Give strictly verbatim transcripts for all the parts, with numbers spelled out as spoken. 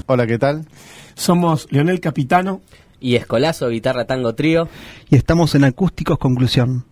Hola, ¿qué tal? Somos Leonel Capitano y Escolazo, guitarra tango trío. Y estamos en Acústicos Conclusión.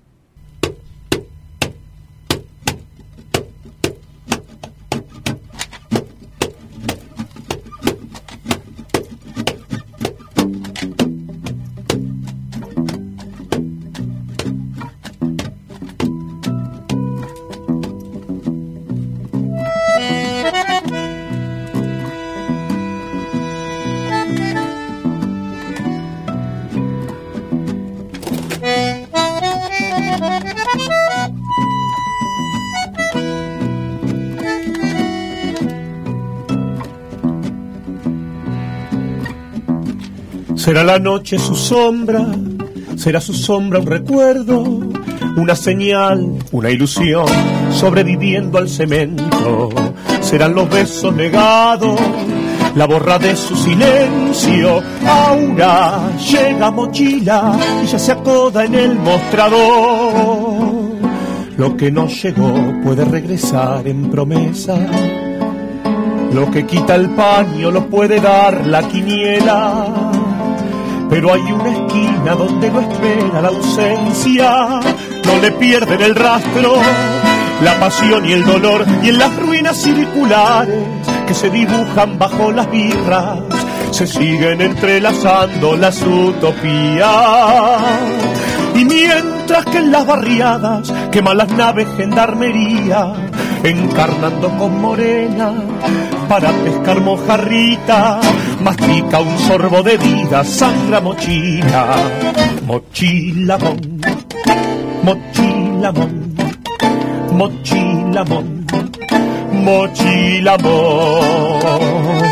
Será la noche su sombra, será su sombra un recuerdo, una señal, una ilusión, sobreviviendo al cemento. Serán los besos negados, la borra de su silencio. Aura llega mochila y ya se acoda en el mostrador. Lo que no llegó puede regresar en promesa. Lo que quita el paño lo puede dar la quiniela. Pero hay una esquina donde no espera la ausencia, no le pierden el rastro, la pasión y el dolor, y en las ruinas circulares que se dibujan bajo las birras, se siguen entrelazando las utopías. Y mientras que en las barriadas queman las naves gendarmería, encarnando con morena para pescar mojarrita, mastica un sorbo de vida, sangra mochila, mochilamón, mochilamón, mochilamón, mochilamón.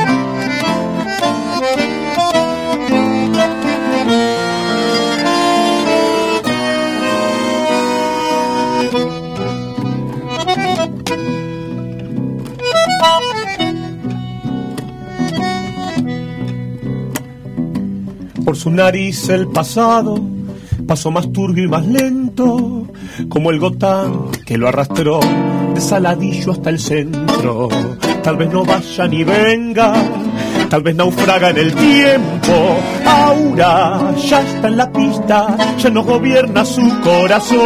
Por su nariz el pasado pasó más turbio y más lento, como el gotán que lo arrastró de Saladillo hasta el centro. Tal vez no vaya ni venga, tal vez naufraga en el tiempo. Aura ya está en la pista, ya no gobierna su corazón.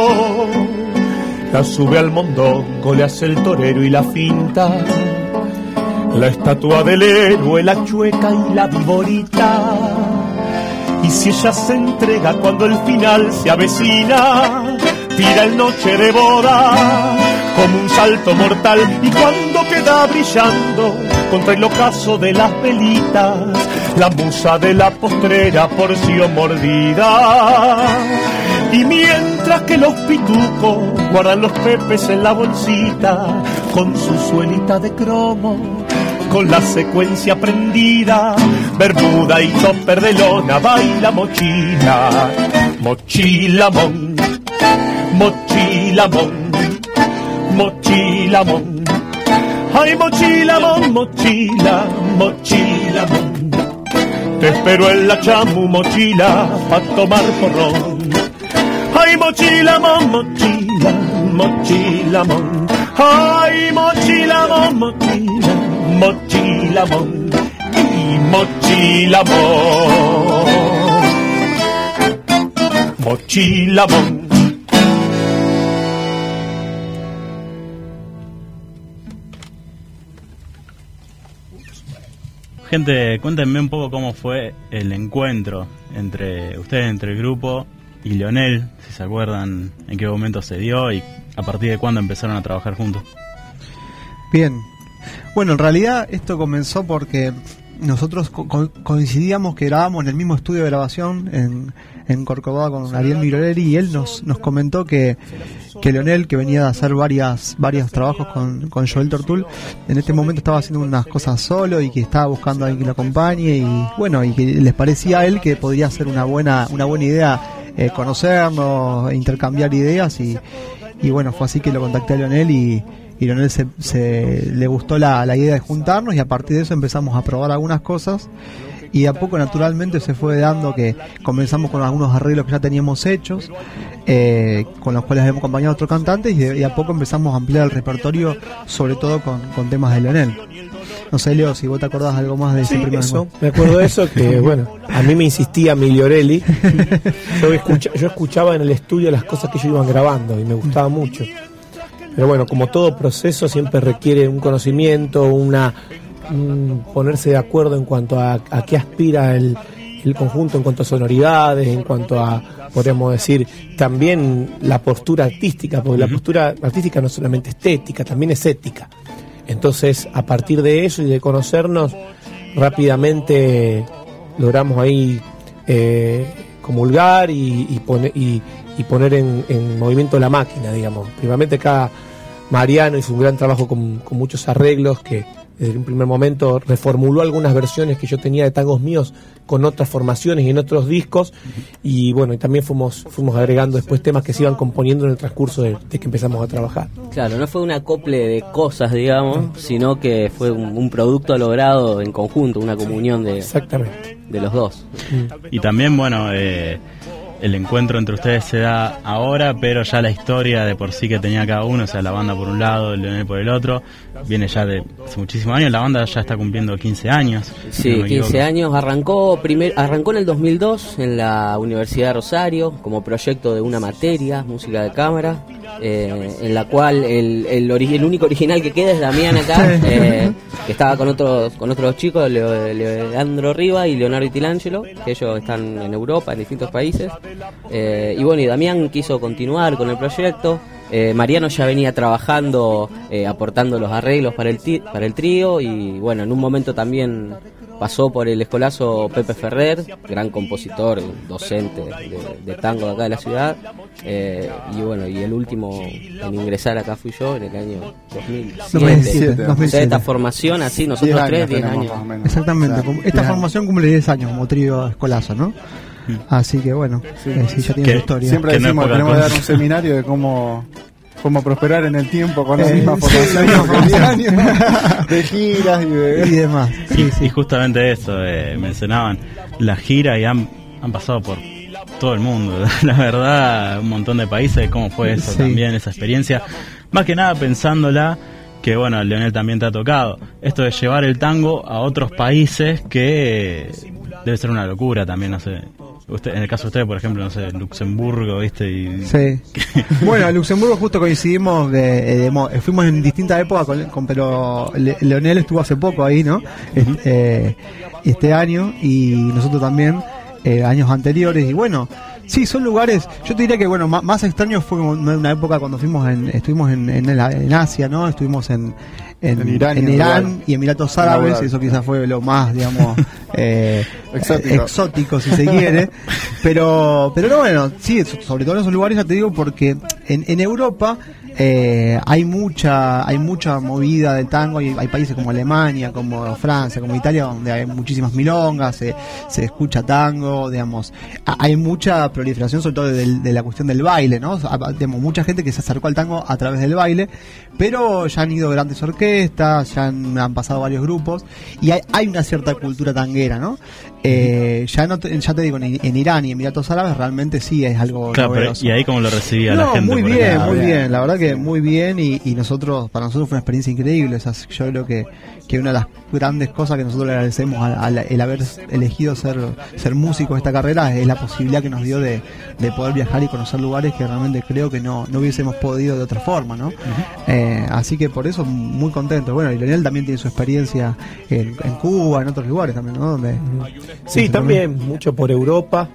La sube al mondongo, le hace el torero y la finta, la estatua del héroe, la chueca y la viborita. Y si ella se entrega cuando el final se avecina, tira el noche de boda como un salto mortal. Y cuando queda brillando contra el ocaso de las velitas, la musa de la postrera porción mordida. Y mientras que los pitucos guardan los pepes en la bolsita, con su suelita de cromo, con la secuencia prendida, bermuda y topper de lona, baila mochila, mochilamón, mochilamón, mochilamón. Ay, mochilamón, mochila, mochilamón. Te espero en la chamu, mochila, pa' tomar porrón. Ay, mochilamón, mochila, mochilamón. Ay, mochilamón, mochila, mochilamón y mochilamón, mochilamón. Gente, cuéntenme un poco cómo fue el encuentro entre ustedes, entre el grupo y Leonel, si se acuerdan en qué momento se dio y a partir de cuándo empezaron a trabajar juntos. Bien. Bueno, en realidad esto comenzó porque nosotros co coincidíamos que grabábamos en el mismo estudio de grabación en, en Corcovado con Ariel Miroleri, y él nos, nos comentó que, que Leonel, que venía a hacer varias varios trabajos con, con Joel Tortul, en este momento estaba haciendo unas cosas solo y que estaba buscando a alguien que lo acompañe, y bueno, y que les parecía a él que podría ser una buena una buena idea eh, conocernos, intercambiar ideas, y, y bueno, fue así que lo contacté a Leonel, y y Leonel se, se le gustó la, la idea de juntarnos, y a partir de eso empezamos a probar algunas cosas, y a poco naturalmente se fue dando que comenzamos con algunos arreglos que ya teníamos hechos, eh, con los cuales habíamos acompañado a otros cantantes, y, de, y a poco empezamos a ampliar el repertorio, sobre todo con, con temas de Leonel. No sé, Leo, si vos te acordás algo más de ese Sí, primer eso, encuentro. me acuerdo de eso, que bueno, a mí me insistía Migliorelli. Yo, escucha, yo escuchaba en el estudio las cosas que ellos iban grabando y me gustaba mucho. Pero bueno, como todo proceso siempre requiere un conocimiento, una un ponerse de acuerdo en cuanto a, a qué aspira el, el conjunto, en cuanto a sonoridades, en cuanto a, podríamos decir, también la postura artística, porque uh-huh. la postura artística no es solamente estética, también es ética. Entonces, a partir de eso y de conocernos, rápidamente logramos ahí eh, comulgar y, y, pone, y, y poner en, en movimiento la máquina, digamos. Primeramente acá Mariano hizo un gran trabajo con, con muchos arreglos que desde un primer momento reformuló algunas versiones que yo tenía de tangos míos con otras formaciones y en otros discos, y bueno, y también fuimos fuimos agregando después temas que se iban componiendo en el transcurso de, de que empezamos a trabajar. Claro, no fue un acople de cosas, digamos, sino que fue un, un producto logrado en conjunto, una comunión de, Exactamente. de los dos. Y también, bueno, eh, el encuentro entre ustedes se da ahora, pero ya la historia de por sí que tenía cada uno, o sea, la banda por un lado, Leonel por el otro, viene ya de hace muchísimos años. La banda ya está cumpliendo quince años. Sí, si no me quince equivoco. años. Arrancó primer, arrancó en el dos mil dos en la Universidad de Rosario como proyecto de una materia, música de cámara, eh, en la cual el, el, ori- el único original que queda es Damián acá, eh, que estaba con otros con otros chicos, Leo, Leandro Riva y Leonardo Itilangelo, que ellos están en Europa, en distintos países. Eh, y bueno, y Damián quiso continuar con el proyecto. Eh, Mariano ya venía trabajando, eh, aportando los arreglos para el, ti- para el trío, y bueno, en un momento también pasó por el escolazo Pepe Ferrer, gran compositor, docente de, de tango de acá de la ciudad, eh, y bueno, y el último en ingresar acá fui yo en el año dos mil siete. dos mil siete. O sea, esta formación así, nosotros tres, diez años. más o menos. Exactamente, O sea, como- esta ya. formación cumple diez años como trío escolazo, ¿no? Así que bueno, Sí. eh, sí, ya tiene Que su historia. Siempre Que no es decimos que poca tenemos que dar cosa. un seminario de cómo cómo prosperar en el tiempo con la Eh, misma sí, formación, la misma con diez años de giras y y de... demás. Y, Sí, sí. y justamente eso, eh, mencionaban la gira y han, han pasado por todo el mundo, la verdad, un montón de países. ¿Cómo fue eso Sí. también, esa experiencia? Más que nada pensándola, que bueno, Leonel también te ha tocado, esto de llevar el tango a otros países, que eh, debe ser una locura también, no sé. Usted, en el caso de ustedes, por ejemplo, no sé, Luxemburgo, ¿viste? Y, Sí. Bueno, en Luxemburgo justo coincidimos, de, de- mo- fuimos en distintas épocas, con, con- pero Le- Leonel estuvo hace poco ahí, ¿no? Este, eh, este año, y nosotros también, eh, años anteriores, y bueno, sí, son lugares, yo te diría que bueno, más, más extraño fue como una época cuando fuimos en, estuvimos en, en, el- en Asia, ¿no? Estuvimos en, en, En Irán y en en Irán Uruguay. y Emiratos En Abu Árabes, Dhabi. eso quizás fue lo más, digamos, eh, Exótico. exótico, si se quiere, pero pero no, bueno, sí, so- sobre todo en esos lugares, ya te digo, porque en, en Europa eh, hay mucha hay mucha movida de tango, hay, hay países como Alemania, como Francia, como Italia, donde hay muchísimas milongas, se, se escucha tango, digamos, ha- hay mucha proliferación sobre todo de, de la cuestión del baile, ¿no? O sea, digamos, mucha gente que se acercó al tango a través del baile, pero ya han ido grandes orquestas, ya han, han pasado varios grupos, y hay, hay una cierta cultura tanguera, ¿no? Eh, ya no te, ya te digo, en, en Irán y Emiratos Árabes realmente sí es algo claro, pero, novedoso. y ahí cómo lo recibía la No, gente. muy por bien, acá. muy bien. bien, la verdad que muy bien, y, y nosotros, para nosotros fue una experiencia increíble. O sea, yo creo que, que una de las grandes cosas que nosotros le agradecemos a, a la- el haber elegido ser ser músico de esta carrera es la posibilidad que nos dio de, de poder viajar y conocer lugares que realmente creo que no, no hubiésemos podido de otra forma, ¿no? Eh, así que por eso muy contento. Bueno, y Leonel también tiene su experiencia en, en Cuba, en otros lugares también, ¿no? Donde, Sí, también, mucho por Europa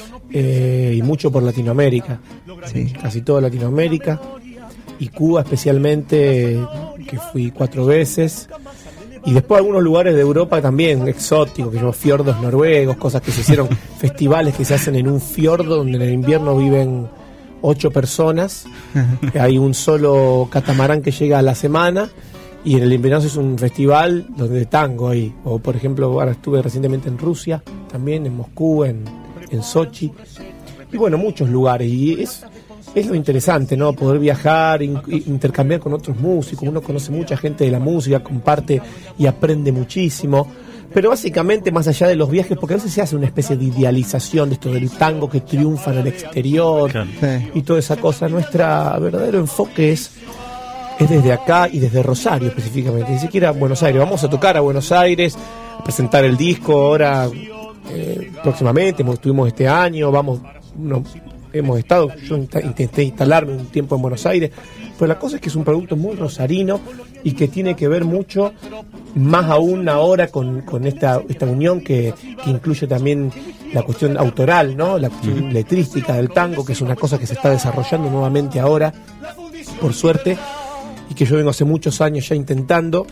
eh, y mucho por Latinoamérica. Sí. Casi toda Latinoamérica. Y Cuba especialmente, que fui cuatro veces. Y después algunos lugares de Europa también exóticos, que son fiordos noruegos, cosas que se hicieron, festivales que se hacen en un fiordo donde en el invierno viven ocho personas. Hay un solo catamarán que llega a la semana, y en el invierno es un festival donde de tango ahí. O por ejemplo, ahora estuve recientemente en Rusia, también en Moscú, en, en Sochi. Y bueno, muchos lugares. Y es, es lo interesante, ¿no? Poder viajar, in- intercambiar con otros músicos. Uno conoce mucha gente de la música, comparte y aprende muchísimo. Pero básicamente, más allá de los viajes, porque a veces se hace una especie de idealización de esto del tango que triunfa en el exterior, Claro. Sí. y toda esa cosa. Nuestro verdadero enfoque es es desde acá y desde Rosario específicamente, ni siquiera Buenos Aires. Vamos a tocar a Buenos Aires, a presentar el disco ahora eh, próximamente, estuvimos este año, vamos, no, hemos estado, yo intenté instalarme un tiempo en Buenos Aires, pero la cosa es que es un producto muy rosarino y que tiene que ver mucho, más aún ahora con, con esta, esta unión que, que incluye también la cuestión autoral, ¿no? La cuestión uh-huh. letrística del tango, que es una cosa que se está desarrollando nuevamente ahora, por suerte, y que yo vengo hace muchos años ya intentando,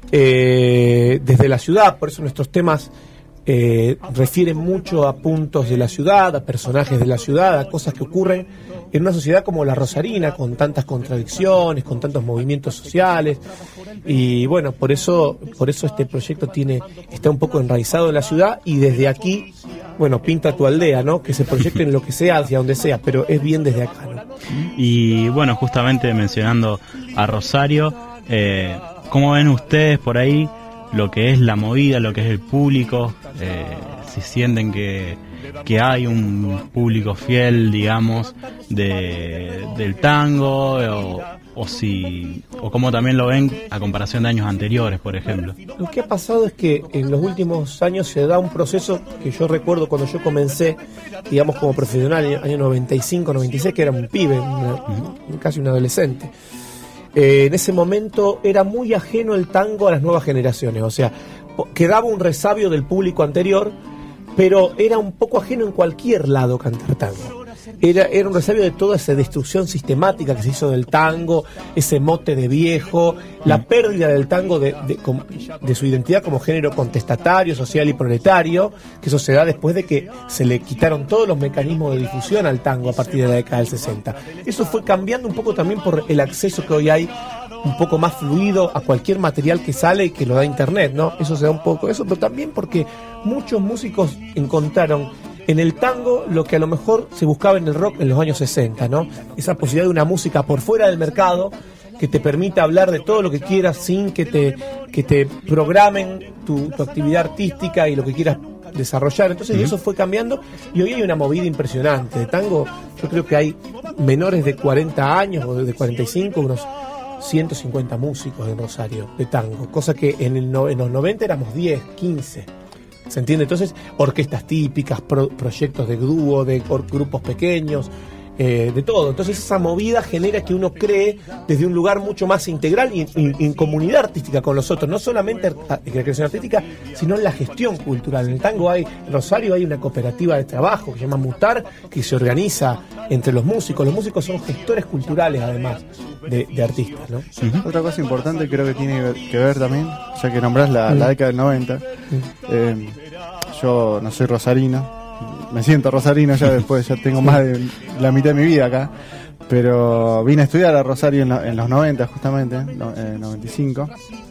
eh, desde la ciudad. Por eso nuestros temas eh, refieren mucho a puntos de la ciudad, a personajes de la ciudad, a cosas que ocurren en una sociedad como la rosarina, con tantas contradicciones, con tantos movimientos sociales. Y bueno, por eso por eso este proyecto tiene está un poco enraizado en la ciudad, y desde aquí, bueno, pinta tu aldea, ¿no? Que se proyecte en lo que sea, hacia donde sea, pero es bien desde acá, ¿no? Y bueno, justamente mencionando a Rosario, eh, ¿cómo ven ustedes por ahí lo que es la movida, lo que es el público? Eh, si sienten que, que hay un público fiel, digamos, de, del tango, o, o si o cómo también lo ven a comparación de años anteriores, por ejemplo. Lo que ha pasado es que en los últimos años se da un proceso que yo recuerdo cuando yo comencé, digamos, como profesional, en el año noventa y cinco, noventa y seis, que era un pibe, una, uh-huh. casi un adolescente. Eh, en ese momento era muy ajeno el tango a las nuevas generaciones, o sea, quedaba un resabio del público anterior, pero era un poco ajeno en cualquier lado cantar tango. Era, era un resabio de toda esa destrucción sistemática que se hizo del tango, ese mote de viejo, la pérdida del tango de, de, de su identidad como género contestatario, social y proletario, que eso se da después de que se le quitaron todos los mecanismos de difusión al tango a partir de la década del sesenta. Eso fue cambiando un poco también por el acceso que hoy hay un poco más fluido a cualquier material que sale y que lo da internet, ¿no? Eso se da un poco eso, pero también porque muchos músicos encontraron en el tango lo que a lo mejor se buscaba en el rock en los años sesenta, ¿no? Esa posibilidad de una música por fuera del mercado que te permita hablar de todo lo que quieras sin que te, que te programen tu, tu actividad artística y lo que quieras desarrollar. Entonces uh-huh. eso fue cambiando, y hoy hay una movida impresionante de tango. Yo creo que hay menores de cuarenta años o de cuarenta y cinco, unos ciento cincuenta músicos en Rosario de tango, cosa que en, el no, en los noventa éramos diez, quince. ¿Se entiende? Entonces, orquestas típicas, pro, proyectos de dúo, de or, grupos pequeños, eh, de todo. Entonces esa movida genera que uno cree desde un lugar mucho más integral y en comunidad artística con los otros, no solamente en la creación artística, sino en la gestión cultural. En el tango hay, en Rosario hay una cooperativa de trabajo que se llama Mutar, que se organiza entre los músicos. Los músicos son gestores culturales, además de, de artistas, ¿no? Uh-huh. Otra cosa importante creo que tiene que ver también, ya que nombrás la, uh-huh. la década del noventa, uh-huh. eh, yo no soy rosarino, me siento rosarino ya después, ya tengo más de la mitad de mi vida acá, pero vine a estudiar a Rosario en, lo, en los noventa justamente, no, en noventa y cinco,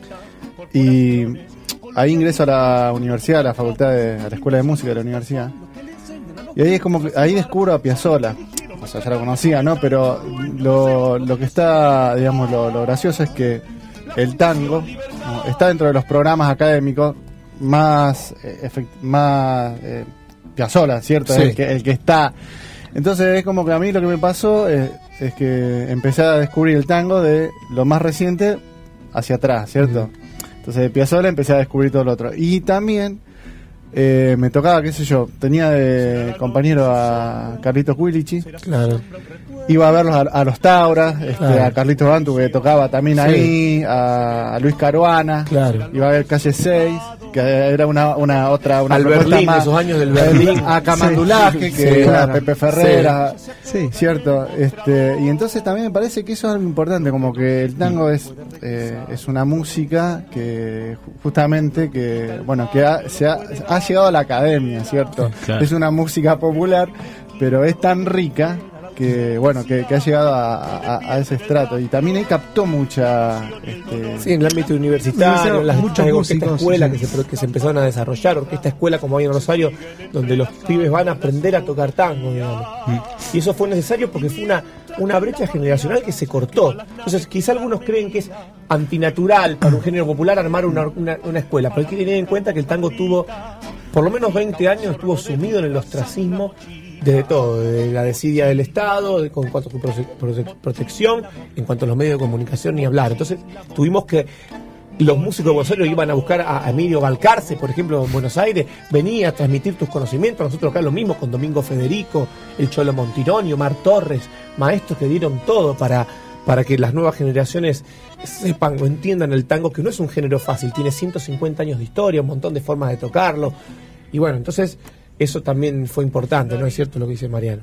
y ahí ingreso a la universidad, a la facultad de, a la escuela de música de la universidad, y ahí es como que, ahí descubro a Piazzolla. O sea, ya lo conocía, ¿no? Pero lo, lo que está, digamos, lo, lo gracioso es que el tango, ¿no?, está dentro de los programas académicos más, eh, efect, más eh, Piazzolla, ¿cierto? Sí. El que, el que está. Entonces es como que a mí lo que me pasó es, es que empecé a descubrir el tango de lo más reciente hacia atrás, ¿cierto? Uh-huh. Entonces de Piazzolla empecé a descubrir todo lo otro. Y también Eh, me tocaba, qué sé yo, tenía de compañero a Carlitos Cuilichi, claro. Iba a verlos a, a los Tauras, este, claro. a Carlitos Bantu, que tocaba también sí. ahí, a, a Luis Caruana, claro. Iba a ver Calle seis, que era una, una otra una al Berlín, más, esos años del Berlín, a Camandulaje, sí. que sí, era claro. Pepe Ferrera, sí. cierto, este, y entonces también me parece que eso es algo importante, como que el tango es eh, es una música que justamente que bueno que ha, se ha, ha llegado a la academia, cierto, claro. Es una música popular, pero es tan rica que bueno que, que ha llegado a, a, a ese estrato, y también ahí captó mucha este... sí, en el ámbito universitario, en las muchas orquestas escuelas sí. que, se, que se empezaron a desarrollar, orquesta escuela como hay en Rosario, donde los pibes van a aprender a tocar tango, digamos. Mm. Y eso fue necesario porque fue una, una brecha generacional que se cortó. Entonces quizá algunos creen que es antinatural para un género popular armar una, una, una escuela, pero hay que tener en cuenta que el tango tuvo por lo menos veinte años, estuvo sumido en el ostracismo desde todo, de la desidia del Estado, de, con cuanto a su prote- prote- protección, en cuanto a los medios de comunicación, ni hablar. Entonces tuvimos que, los músicos de Buenos Aires iban a buscar a Emilio Balcarce, por ejemplo, en Buenos Aires, venía a transmitir tus conocimientos. Nosotros acá lo mismo con Domingo Federico, el Cholo Montironi, Omar Torres, maestros que dieron todo para, para que las nuevas generaciones sepan o entiendan el tango, que no es un género fácil, tiene ciento cincuenta años de historia, un montón de formas de tocarlo. Y bueno, entonces eso también fue importante, ¿no es cierto lo que dice Mariano?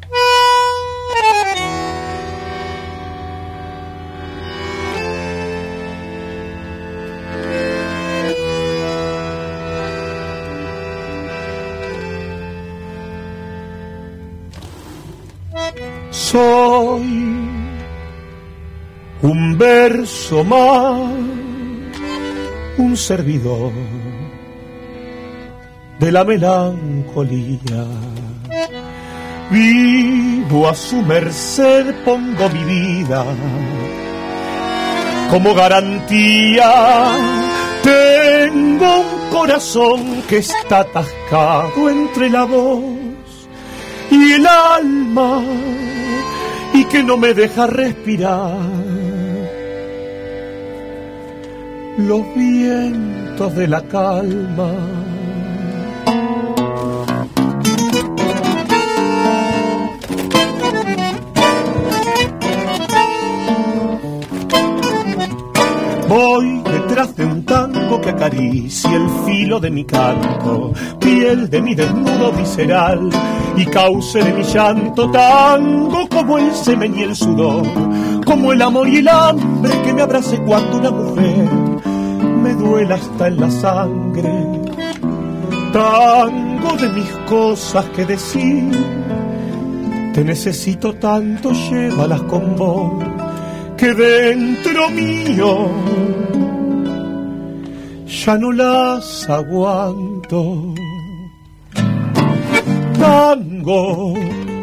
Soy un verso más, un servidor de la melancolía. Vivo a su merced, pongo mi vida como garantía. Tengo un corazón que está atascado entre la voz y el alma, y que no me deja respirar. Los vientos de la calma voy detrás de un tango que acaricie el filo de mi canto, piel de mi desnudo visceral, y cauce de mi llanto tango como el semen y el sudor, como el amor y el hambre que me abrace cuando una mujer me duela hasta en la sangre. Tango de mis cosas que decir, te necesito tanto, llévalas con vos, que dentro mío ya no las aguanto. Tango,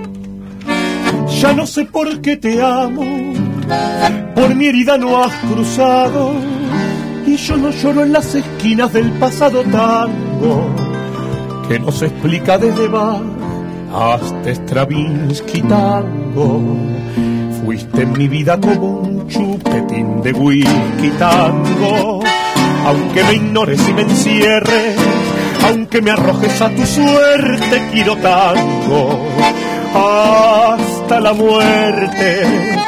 ya no sé por qué te amo, por mi herida no has cruzado, y yo no lloro en las esquinas del pasado. Tango, que no se explica desde Bach hasta Stravinsky. Tango, fuiste en mi vida como un chupetín de whisky. Tango, aunque me ignores y me encierres, aunque me arrojes a tu suerte, quiero tango hasta la muerte.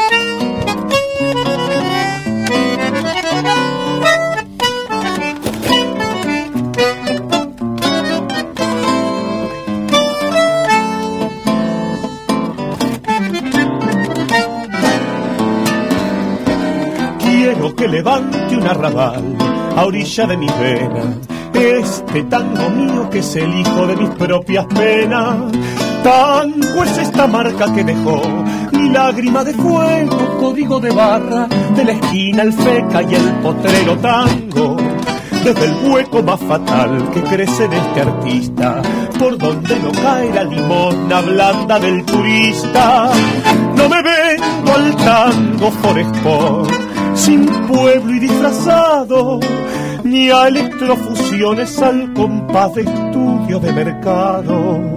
Quiero que levante un arrabal a orilla de mis venas, este tango mío que es el hijo de mis propias penas. Tango es esta marca que dejó mi lágrima de fuego, código de barra de la esquina, el feca y el potrero. Tango, desde el hueco más fatal que crece en este artista, por donde no cae la limosna blanda del turista. No me vengo al tango for sport, sin pueblo y disfrazado, ni a electrofusiones al compás de estudio de mercado.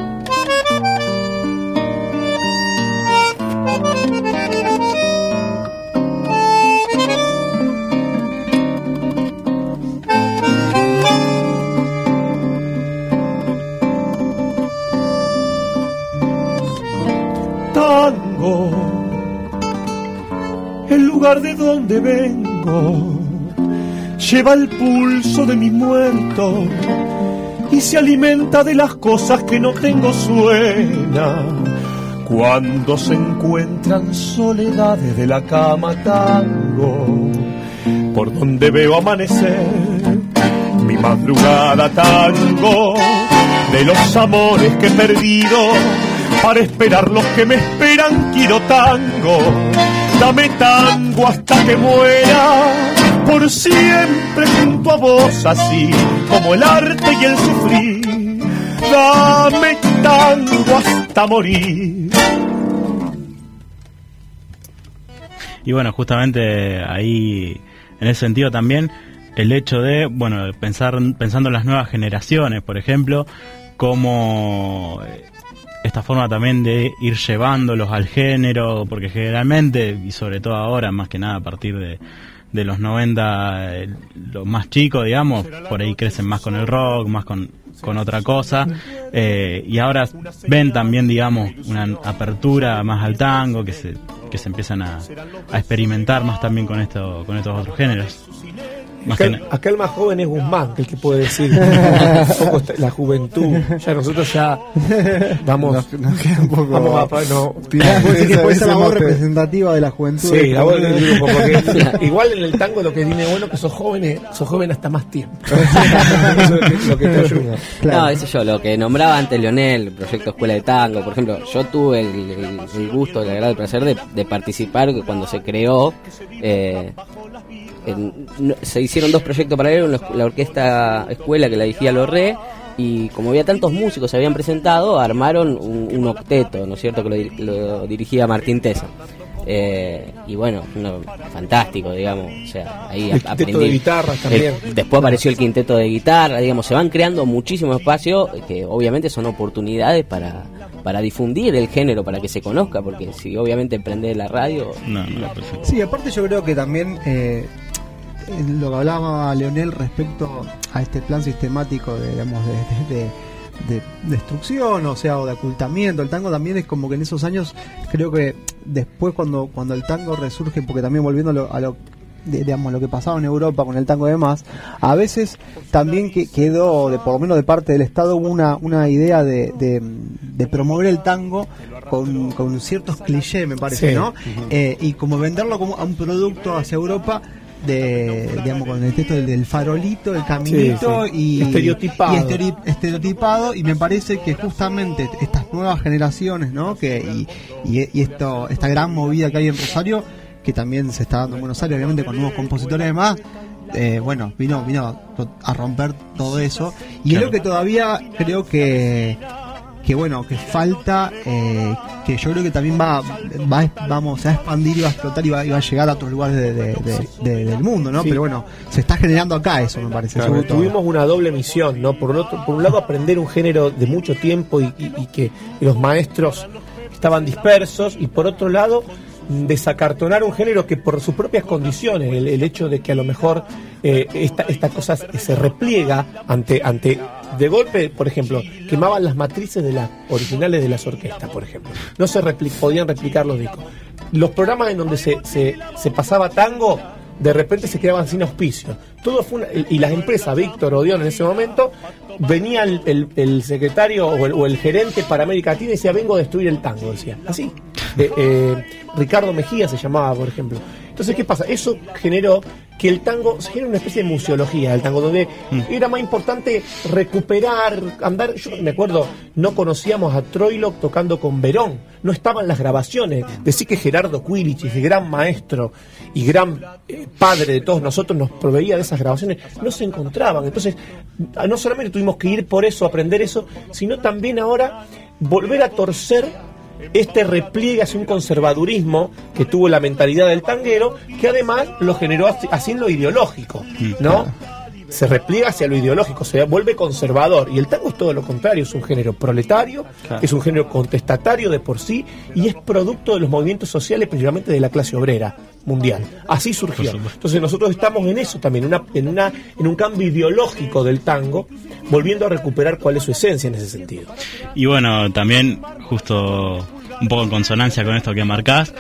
Tango, el lugar de donde vengo, lleva el pulso de mis muertos y se alimenta de las cosas que no tengo. Suena cuando se encuentran soledades de la cama. Tango, por donde veo amanecer mi madrugada. Tango, de los amores que he perdido para esperar los que me esperan. Quiero tango, dame tango hasta que muera, por siempre junto a vos, así como el arte y el sufrir. Dame tango hasta morir. Y bueno, justamente ahí, en ese sentido también, el hecho de, bueno, pensar pensando en las nuevas generaciones, por ejemplo, cómo esta forma también de ir llevándolos al género, porque generalmente, y sobre todo ahora, más que nada a partir de, de los noventa, eh, los más chicos, digamos, por ahí crecen más con el rock, más con, con otra cosa, eh, y ahora ven también, digamos, una apertura más al tango, que se, que se empiezan a, a experimentar más también con, esto, con estos otros géneros. Acá el, acá el más joven es Guzmán, que el que puede decir un poco la juventud. Ya nosotros ya vamos, nos, nos queda un poco, vamos a no, puede que puede ser la voz representativa de la juventud. Sí, la voz del grupo, porque igual en el tango lo que tiene bueno que sos jóvenes, sos joven hasta más tiempo. Eso es lo que, lo que te ayuda. Claro. No, eso yo, lo que nombraba antes Leonel, el proyecto Escuela de Tango, por ejemplo, yo tuve el, el, el gusto, el agrado, el placer de, de participar cuando se creó. Eh, En, no, se hicieron dos proyectos paralelos, la orquesta escuela que la dirigía Lorré, y como había tantos músicos se habían presentado, armaron un, un octeto, ¿no es cierto?, que lo, lo dirigía Martín Tesa. Eh, y bueno, no, fantástico, digamos, o sea, ahí el aprendí. Quinteto de guitarra también. El, después apareció el quinteto de guitarra, digamos, se van creando muchísimos espacios que obviamente son oportunidades para para difundir el género, para que se conozca, porque si obviamente prende la radio... No, no, sí, aparte yo creo que también eh, lo que hablaba Leonel respecto a este plan sistemático de, digamos, de, de, de, de destrucción, o sea, o de ocultamiento, el tango también es como que en esos años, creo que después cuando, cuando el tango resurge, porque también volviendo a lo, a lo De, digamos, lo que pasaba en Europa con el tango y demás, a veces también que quedó, de por lo menos de parte del Estado, una, una idea de, de, de promover el tango con, con ciertos clichés, me parece, sí. ¿no? Uh-huh. Eh, y como venderlo como a un producto hacia Europa, de, digamos, con el texto del, del farolito, el caminito, sí, sí. y estereotipado. Y estere, estereotipado, y me parece que justamente estas nuevas generaciones, ¿no? Que y, y, y esto, esta gran movida que hay en Rosario, que también se está dando en Buenos Aires, obviamente con nuevos compositores y demás, eh, bueno, vino vino a romper todo eso, y claro. Es lo que todavía creo que que bueno, que falta, eh, que yo creo que también va, va vamos a expandir y va a explotar y va, y va a llegar a otros lugares de, de, de, de, del mundo, ¿no? Sí. Pero bueno, se está generando acá eso, me parece. Claro, sobre tuvimos todo. Una doble misión, ¿no? Por un, otro, por un lado aprender un género de mucho tiempo y, y, y que los maestros estaban dispersos, y por otro lado desacartonar un género que por sus propias condiciones, el, el hecho de que a lo mejor eh, esta, esta cosa se repliega ante, ante de golpe, por ejemplo, quemaban las matrices de las originales de las orquestas, por ejemplo, no se repli- podían replicar los discos, los programas en donde se, se, se pasaba tango de repente se quedaban sin auspicio, todo fue una, y las empresas, Víctor Odeón en ese momento, venía el, el, el secretario o el, o el gerente para América Latina y decía, vengo a destruir el tango, decía, así. Eh, eh, Ricardo Mejía se llamaba, por ejemplo. Entonces, ¿qué pasa? Eso generó que el tango se genera una especie de museología del tango, donde mm. era más importante recuperar, andar. Yo me acuerdo, no conocíamos a Troilo tocando con Verón, no estaban las grabaciones. Decir que Gerardo Quilic, ese gran maestro y gran eh, padre de todos nosotros, nos proveía de esas grabaciones, no se encontraban. Entonces, no solamente tuvimos que ir por eso, aprender eso, sino también ahora volver a torcer este repliegue hacia un conservadurismo que tuvo la mentalidad del tanguero, que además lo generó así en lo ideológico, ¿no? Se repliega hacia lo ideológico, se vuelve conservador, y el tango es todo lo contrario, es un género proletario, claro. Es un género contestatario de por sí, y es producto de los movimientos sociales, principalmente de la clase obrera mundial. Así surgió. Entonces nosotros estamos en eso también, una, en, una, en un cambio ideológico del tango, volviendo a recuperar cuál es su esencia en ese sentido. Y bueno, también justo un poco en consonancia con esto que marcás,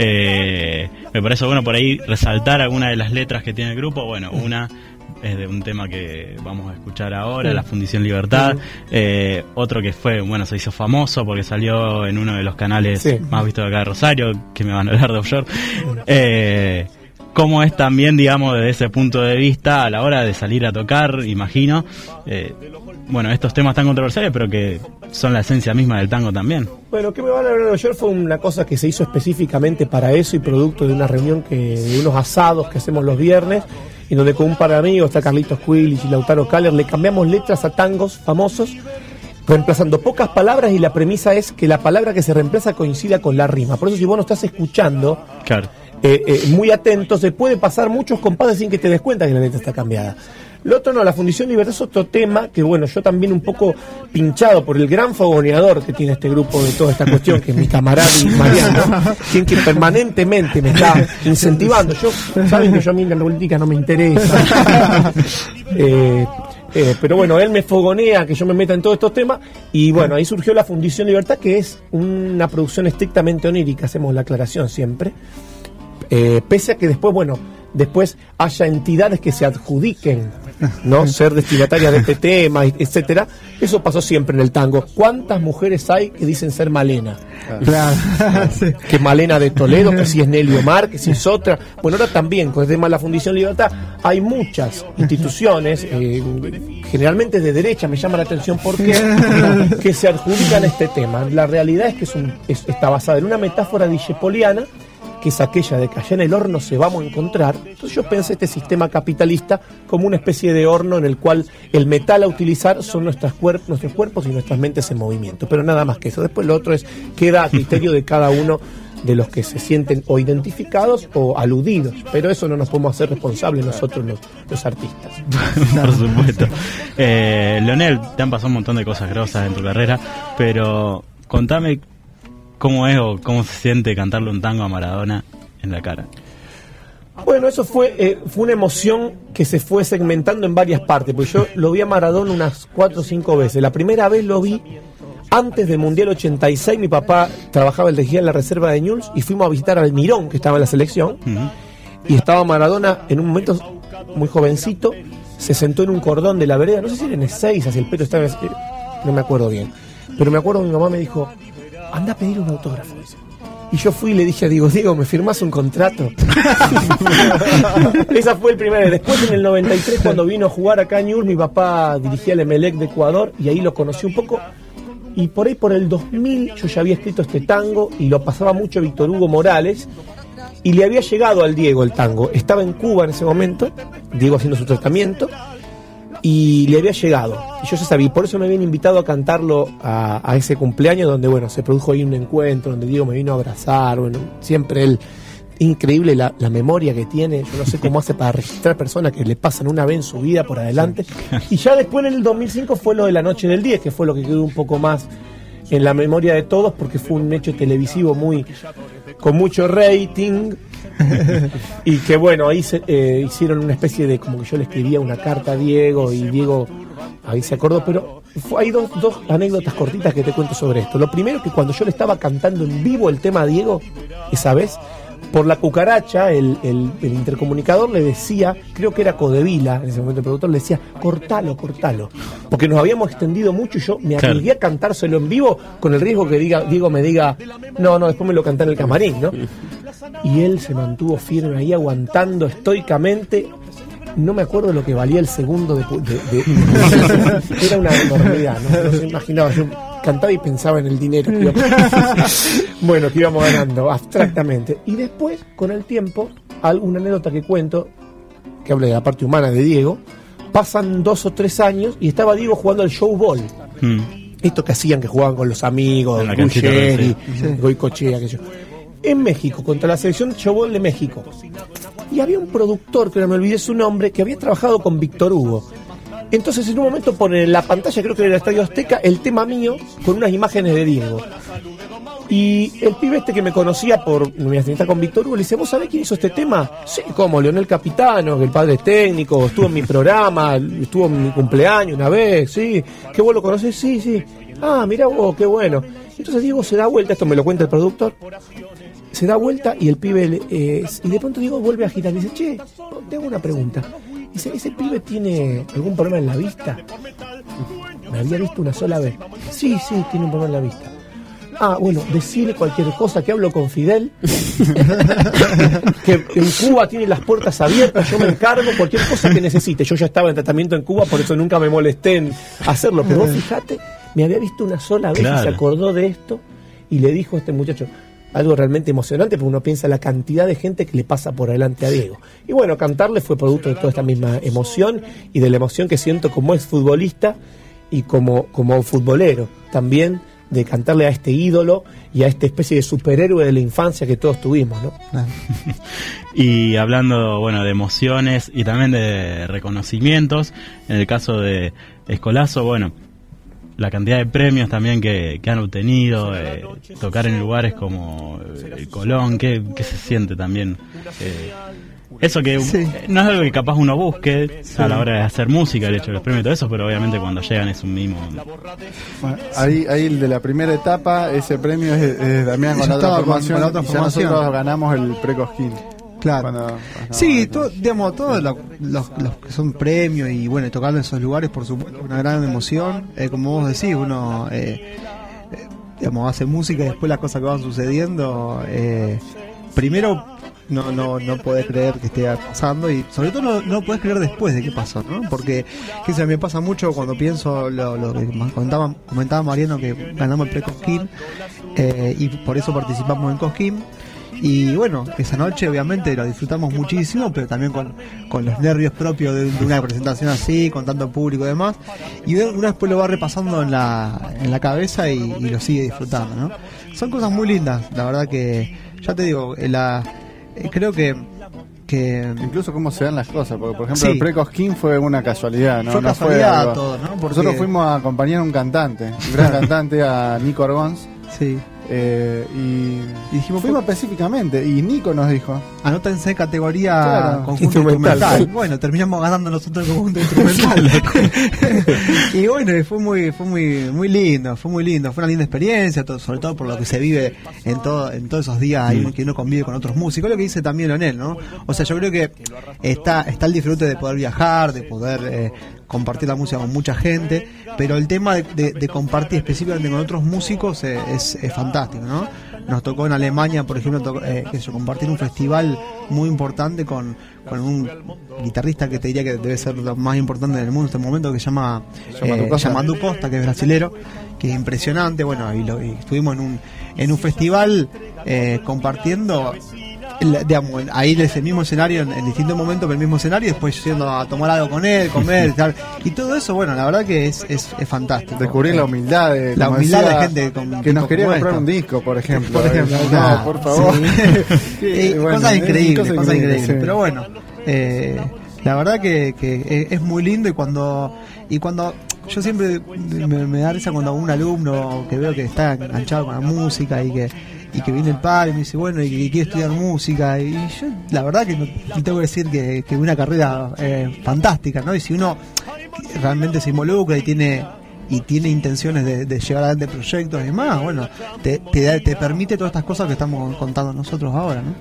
eh, me parece bueno por ahí resaltar algunas de las letras que tiene el grupo. Bueno, una es de un tema que vamos a escuchar ahora, La Fundición Libertad, uh-huh. eh, otro que fue, bueno, se hizo famoso porque salió en uno de los canales sí. más vistos de acá de Rosario, que me van a hablar de offshore, eh, cómo es también, digamos, desde ese punto de vista a la hora de salir a tocar, imagino, eh, bueno, estos temas tan controversiales, pero que son la esencia misma del tango también. Bueno, que me van a hablar de offshore fue una cosa que se hizo específicamente para eso y producto de una reunión, que de unos asados que hacemos los viernes, y donde con un par de amigos, está Carlitos Quilic y Lautaro Kaller, le cambiamos letras a tangos famosos, reemplazando pocas palabras, y la premisa es que la palabra que se reemplaza coincida con la rima. Por eso, si vos no estás escuchando, claro. eh, eh, muy atento, se puede pasar muchos compases sin que te des cuenta que la letra está cambiada. Lo otro no, la Fundición Libertad es otro tema que, bueno, yo también un poco pinchado por el gran fogoneador que tiene este grupo de toda esta cuestión, que es mi camarada Mariano, quien que permanentemente me está incentivando. Yo, saben que yo a mí la política no me interesa. eh, Eh, pero bueno, él me fogonea que yo me meta en todos estos temas y bueno, ahí surgió la Fundición Libertad, que es una producción estrictamente onírica, hacemos la aclaración siempre, eh, pese a que después, bueno, después haya entidades que se adjudiquen, ¿no? Ser destinatarias de este tema, etcétera. Eso pasó siempre en el tango. ¿Cuántas mujeres hay que dicen ser Malena? Claro. Sí. Que Malena de Toledo, que si es Nelly Omar, que si es otra. Bueno, ahora también, con el tema de la Fundición Libertad, hay muchas instituciones, eh, generalmente de derecha, me llama la atención por qué, que se adjudican este tema. La realidad es que es un, es, está basada en una metáfora discepoliana, que es aquella de que allá en el horno se vamos a encontrar. Entonces yo pensé este sistema capitalista como una especie de horno en el cual el metal a utilizar son nuestras cuerp- nuestros cuerpos y nuestras mentes en movimiento, pero nada más que eso. Después lo otro es queda a criterio de cada uno de los que se sienten o identificados o aludidos, pero eso no nos podemos hacer responsables nosotros los, los artistas. Por supuesto. eh, Leonel, te han pasado un montón de cosas grosas en tu carrera, pero contame ¿cómo es o cómo se siente cantarle un tango a Maradona en la cara? Bueno, eso fue eh, fue una emoción que se fue segmentando en varias partes, porque yo lo vi a Maradona unas cuatro o cinco veces. La primera vez lo vi antes del Mundial ochenta y seis, mi papá trabajaba el regía en la reserva de Newell's y fuimos a visitar al Mirón, que estaba en la selección, uh-huh. Y estaba Maradona en un momento muy jovencito, se sentó en un cordón de la vereda, no sé si era en Ezeiza, si el pelo estaba en Ezeiza, no me acuerdo bien, pero me acuerdo que mi mamá me dijo: anda a pedir un autógrafo. Y yo fui y le dije a Diego: Diego, ¿me firmás un contrato? Esa fue el primero. Después, en el noventa y tres, cuando vino a jugar acá en Newell's, mi papá dirigía el Emelec de Ecuador y ahí lo conocí un poco. Y por ahí, por el dos mil, yo ya había escrito este tango y lo pasaba mucho Víctor Hugo Morales. Y le había llegado al Diego el tango. Estaba en Cuba en ese momento, Diego haciendo su tratamiento. Y le había llegado, y yo ya sabía, por eso me habían invitado a cantarlo a, a ese cumpleaños donde, bueno, se produjo ahí un encuentro, donde Diego me vino a abrazar, bueno, siempre él, increíble la, la memoria que tiene, yo no sé cómo hace para registrar personas que le pasan una vez en su vida por adelante, y ya después en el dos mil cinco fue lo de la noche del diez, que fue lo que quedó un poco más en la memoria de todos, porque fue un hecho televisivo muy, con mucho rating, y que bueno, ahí se, eh, hicieron una especie de, como que yo le escribía una carta a Diego y Diego ahí se acordó, pero fue, hay dos, dos anécdotas cortitas que te cuento sobre esto. Lo primero, que cuando yo le estaba cantando en vivo el tema a Diego, esa vez, por la cucaracha, el, el, el intercomunicador le decía, creo que era Codevila, en ese momento el productor, le decía: cortalo, cortalo, porque nos habíamos extendido mucho y yo me arriesgué a cantárselo en vivo con el riesgo que diga Diego me diga, no, no, después me lo canté en el camarín, ¿no? Y él se mantuvo firme ahí, aguantando estoicamente. No me acuerdo lo que valía el segundo de... de, de era una enormidad, ¿no? No se imaginaba, yo cantaba y pensaba en el dinero que íbamos, bueno, que íbamos ganando abstractamente. Y después, con el tiempo, alguna anécdota que cuento, que habla de la parte humana de Diego, pasan dos o tres años y estaba Diego jugando al showball. Hmm. Esto que hacían, que jugaban con los amigos, Ruggeri, Goicochea, aquello. En México, contra la selección de showball de México. Y había un productor, que no me olvidé su nombre, que había trabajado con Víctor Hugo. Entonces en un momento pone en la pantalla, creo que era el Estadio Azteca, el tema mío con unas imágenes de Diego. Y el pibe este que me conocía por mi afinidad con Víctor Hugo le dice: ¿vos sabés quién hizo este tema? Sí, ¿cómo? Leonel Capitano, que el padre es técnico, estuvo en mi programa, estuvo en mi cumpleaños una vez, sí. ¿Qué vos lo conocés? Sí, sí. Ah, mirá vos, qué bueno. Entonces Diego se da vuelta, esto me lo cuenta el productor, se da vuelta y el pibe, eh, y de pronto Diego vuelve a girar y dice: che, te hago una pregunta. Dice: ¿ese pibe tiene algún problema en la vista? Me había visto una sola vez. Sí, sí, tiene un problema en la vista. Ah, bueno, decirle cualquier cosa, que hablo con Fidel, que en Cuba tiene las puertas abiertas, yo me encargo, cualquier cosa que necesite. Yo ya estaba en tratamiento en Cuba, por eso nunca me molesté en hacerlo, pero vos fíjate, me había visto una sola vez, claro. Y se acordó de esto y le dijo a este muchacho algo realmente emocionante, porque uno piensa la cantidad de gente que le pasa por delante a Diego. Y bueno, cantarle fue producto de toda esta misma emoción y de la emoción que siento como ex futbolista y como, como futbolero también, de cantarle a este ídolo y a esta especie de superhéroe de la infancia que todos tuvimos, ¿no? Y hablando, bueno, de emociones y también de reconocimientos, en el caso de Escolazo, bueno, la cantidad de premios también que, que han obtenido, eh, tocar en lugares como el Colón, ¿qué, qué se siente también? Eh, eso que sí. No es algo que capaz uno busque sí. a la hora de hacer música, el hecho de los premios y todo eso, pero obviamente cuando llegan es un mimo. Bueno, ahí, ahí el de la primera etapa, ese premio es, es Damián con la otra formación, con la otra formación. Y ya nosotros ganamos el pre-Cosquín. Claro. Cuando, cuando sí, todo, digamos, todos los, los, los que son premios y bueno, tocar en esos lugares, por supuesto, una gran emoción. Eh, como vos decís, uno eh, eh, digamos, hace música y después las cosas que van sucediendo, eh, primero no no no podés creer que esté pasando y sobre todo no, no podés creer después de que pasó, ¿no? Porque que se me pasa mucho cuando pienso lo, lo que comentaba, comentaba Mariano, que ganamos el pre-Cosquín eh, y por eso participamos en Cosquín. Y bueno, esa noche obviamente lo disfrutamos muchísimo, pero también con, con los nervios propios de, de una presentación así, con tanto público y demás. Y uno después lo va repasando en la, en la cabeza y, y lo sigue disfrutando, ¿no? Son cosas muy lindas, la verdad que, ya te digo, la, eh, creo que... que incluso cómo se dan las cosas, porque por ejemplo sí. el pre-Cosquín fue una casualidad, ¿no? Fue no casualidad fue todo, ¿no? Porque... Nosotros fuimos a acompañar a un cantante, un gran cantante, a Nico Argons. Sí. Eh, y, y dijimos, fuimos específicamente, y Nico nos dijo: anótense categoría claro, conjunto instrumental. instrumental. Bueno, terminamos ganando nosotros el conjunto instrumental. Y bueno, fue muy, fue muy, muy lindo, fue muy lindo, fue una linda experiencia, todo, sobre todo por lo que se vive en todo, en todos esos días ahí, que uno convive con otros músicos, lo que dice también Leonel, ¿no? O sea, yo creo que está, está el disfrute de poder viajar, de poder eh, compartir la música con mucha gente, pero el tema de, de, de compartir específicamente con otros músicos es, es, es fantástico, ¿no? Nos tocó en Alemania, por ejemplo, tocó, eh, que se compartir un festival muy importante con, con un guitarrista que te diría que debe ser lo más importante del mundo en este momento, que se llama eh, Yamandu Costa, que es brasilero, que es impresionante. Bueno, y, lo, y estuvimos en un en un festival eh, compartiendo, el, digamos, ahí en ese mismo escenario, en, en distintos momentos, en el mismo escenario, y después yendo a tomar algo con él, comer y tal. Y todo eso, bueno, la verdad que es, es, es fantástico. Descubrir eh, la humildad de la humildad decía, de gente con, que nos quería comprar esto. un disco, por ejemplo. Por ejemplo, no, nada, por favor. Sí. Y, bueno, cosas increíbles, cosas cosas increíbles. sí. Pero bueno, eh, la verdad que, que es muy lindo y cuando y cuando yo siempre me, me da risa cuando un alumno que veo que está enganchado con la música y que y que viene el padre y me dice, bueno, y que quiere estudiar música, y yo la verdad que no, tengo que decir que, que una carrera eh, fantástica, ¿no? Y si uno realmente se involucra y tiene y tiene intenciones de, de llevar adelante proyectos y demás, bueno, te, te, te permite todas estas cosas que estamos contando nosotros ahora, ¿no?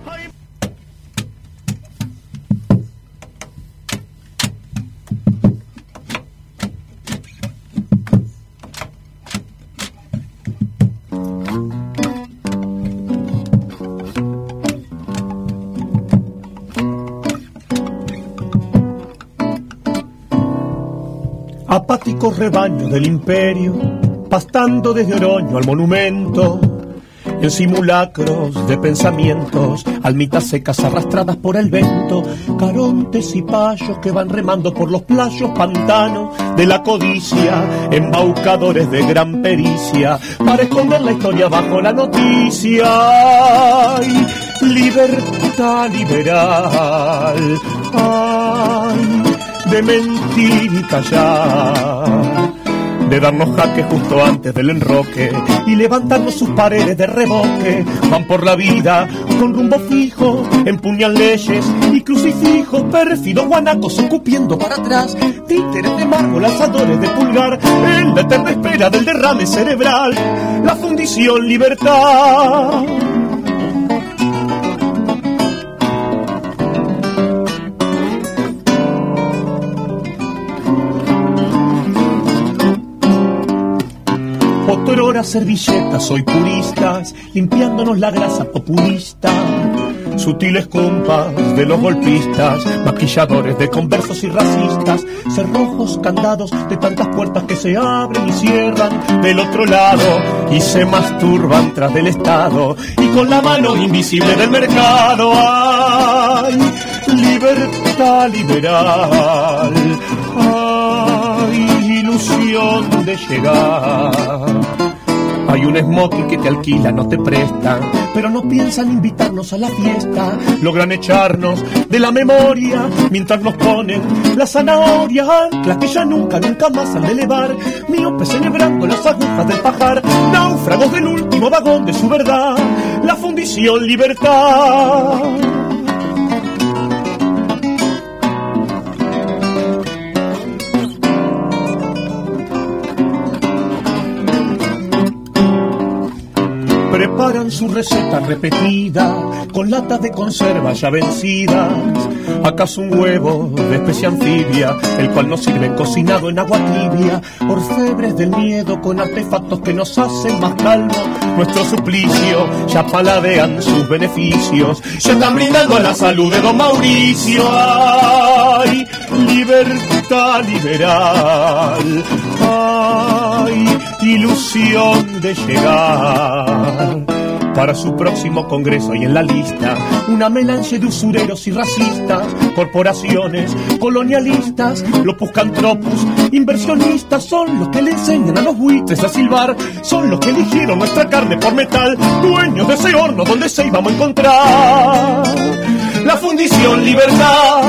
Apático rebaño del imperio, pastando desde Oroño al monumento, en simulacros de pensamientos, almitas secas arrastradas por el vento, carontes y payos que van remando por los playos pantanos de la codicia, embaucadores de gran pericia, para esconder la historia bajo la noticia. Ay, libertad liberal, ay, de mentir y callar, de darnos jaque justo antes del enroque y levantarnos sus paredes de reboque. Van por la vida con rumbo fijo, empuñan leyes y crucifijos, pérfidos guanacos escupiendo para atrás, títeres de mármol, lanzadores de pulgar, en la eterna espera del derrame cerebral, la fundición libertad. Otrora servilletas, hoy puristas, limpiándonos la grasa populista. Sutiles compas de los golpistas, maquilladores de conversos y racistas, cerrojos candados de tantas puertas que se abren y cierran del otro lado y se masturban tras del Estado y con la mano invisible del mercado. ¡Ay, libertad liberal! ¡Ay, ilusión de llegar! Hay un smoking que te alquila, no te presta, pero no piensan invitarnos a la fiesta. Logran echarnos de la memoria mientras nos ponen la zanahoria, anclas que ya nunca, nunca más han de elevar. Miopes celebrando las agujas del pajar, náufragos del último vagón de su verdad, la fundición Libertad. Preparan su receta repetida con latas de conserva ya vencidas. ¿Acaso un huevo de especie anfibia, el cual nos sirven cocinado en agua tibia? Orfebres del miedo con artefactos que nos hacen más calmos nuestro suplicio. Ya paladean sus beneficios, ya están brindando a la salud de don Mauricio. ¡Ay, libertad liberal! ¡Ay, ilusión de llegar! Para su próximo congreso y en la lista una melange de usureros y racistas, corporaciones colonialistas, lopus cantropus, inversionistas, son los que le enseñan a los buitres a silbar, son los que eligieron nuestra carne por metal, dueños de ese horno donde se íbamos a encontrar la fundición Libertad.